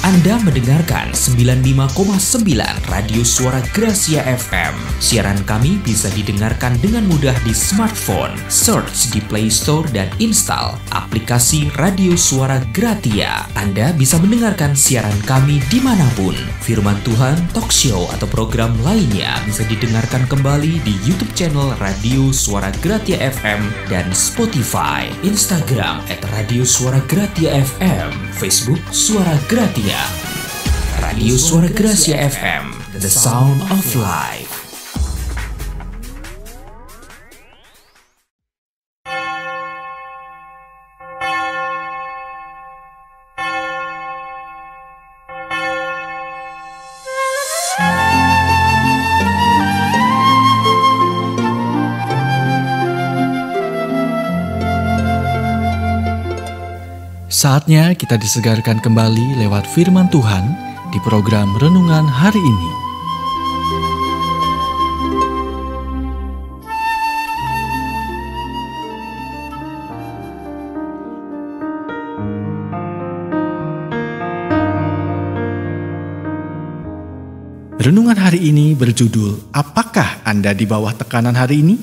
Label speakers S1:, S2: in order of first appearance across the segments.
S1: Anda mendengarkan 95,9 Radio Suara Gracia FM. Siaran kami bisa didengarkan dengan mudah di smartphone. Search di Play Store dan install aplikasi Radio Suara Gratia. Anda bisa mendengarkan siaran kami dimanapun. Firman Tuhan, talk show, atau program lainnya bisa didengarkan kembali di YouTube channel Radio Suara Gratia FM dan Spotify, Instagram @Radio Suara Gratia FM, Facebook Suara Gratia. Radio Suara Gracia FM, the sound of life.
S2: Saatnya kita disegarkan kembali lewat firman Tuhan di program Renungan Hari Ini. Renungan hari ini berjudul, Apakah Anda di bawah tekanan hari ini?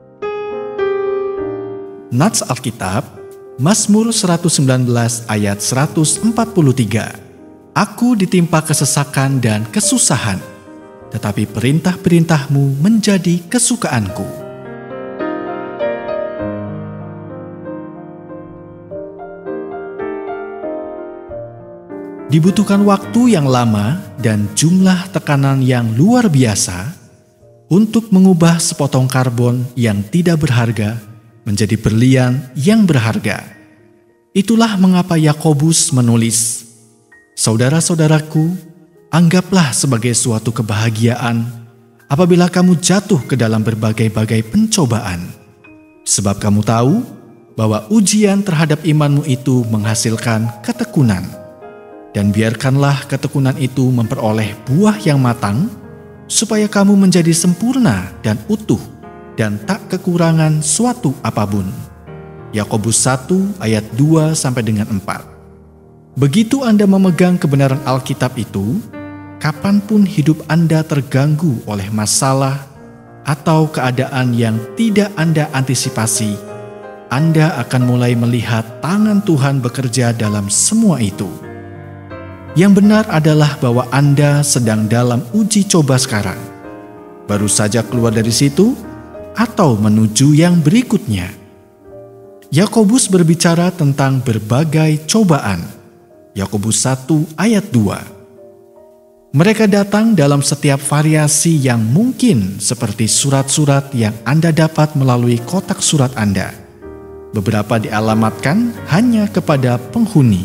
S2: Nats Alkitab, Mazmur 119 ayat 143. Aku ditimpa kesesakan dan kesusahan, tetapi perintah-perintahmu menjadi kesukaanku. Dibutuhkan waktu yang lama dan jumlah tekanan yang luar biasa untuk mengubah sepotong karbon yang tidak berharga menjadi berlian yang berharga. Itulah mengapa Yakobus menulis, "Saudara-saudaraku, anggaplah sebagai suatu kebahagiaan apabila kamu jatuh ke dalam berbagai-bagai pencobaan. Sebab kamu tahu bahwa ujian terhadap imanmu itu menghasilkan ketekunan. Dan biarkanlah ketekunan itu memperoleh buah yang matang, supaya kamu menjadi sempurna dan utuh, dan tak kekurangan suatu apapun." Yakobus 1 ayat 2-4. Begitu Anda memegang kebenaran Alkitab itu, kapanpun hidup Anda terganggu oleh masalah atau keadaan yang tidak Anda antisipasi, Anda akan mulai melihat tangan Tuhan bekerja dalam semua itu. Yang benar adalah bahwa Anda sedang dalam uji coba sekarang, baru saja keluar dari situ, atau menuju yang berikutnya. Yakobus berbicara tentang berbagai cobaan. Yakobus 1 ayat 2. Mereka datang dalam setiap variasi yang mungkin, seperti surat-surat yang Anda dapat melalui kotak surat Anda. Beberapa dialamatkan hanya kepada penghuni.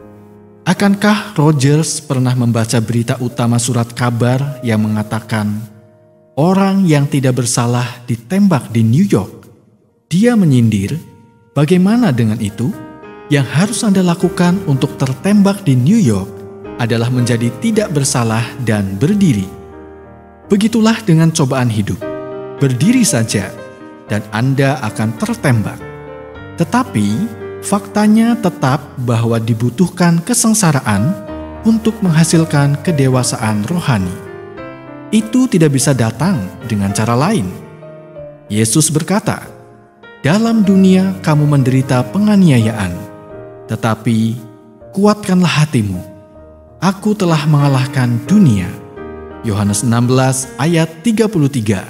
S2: Akankah Rogers pernah membaca berita utama surat kabar yang mengatakan, orang yang tidak bersalah ditembak di New York? Dia menyindir, bagaimana dengan itu? Yang harus Anda lakukan untuk tertembak di New York adalah menjadi tidak bersalah dan berdiri. Begitulah dengan cobaan hidup. Berdiri saja dan Anda akan tertembak. Tetapi faktanya tetap bahwa dibutuhkan kesengsaraan untuk menghasilkan kedewasaan rohani. Itu tidak bisa datang dengan cara lain. Yesus berkata, "Dalam dunia kamu menderita penganiayaan, tetapi kuatkanlah hatimu. Aku telah mengalahkan dunia." Yohanes 16 ayat 33.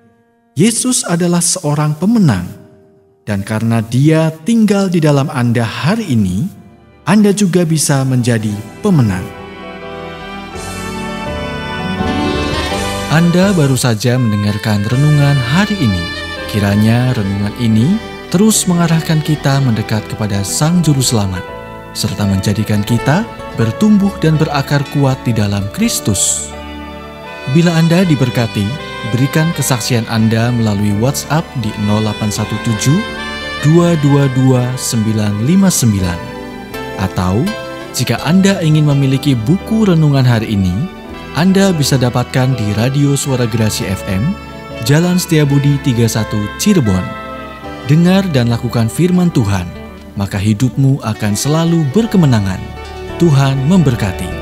S2: Yesus adalah seorang pemenang, dan karena Dia tinggal di dalam Anda hari ini, Anda juga bisa menjadi pemenang. Anda baru saja mendengarkan renungan hari ini. Kiranya renungan ini terus mengarahkan kita mendekat kepada Sang Juru Selamat, serta menjadikan kita bertumbuh dan berakar kuat di dalam Kristus. Bila Anda diberkati, berikan kesaksian Anda melalui WhatsApp di 0817 222 959. Atau, jika Anda ingin memiliki buku renungan hari ini, Anda bisa dapatkan di Radio Suara Gracia FM, Jalan Setiabudi 31 Cirebon. Dengar dan lakukan firman Tuhan, maka hidupmu akan selalu berkemenangan. Tuhan memberkati.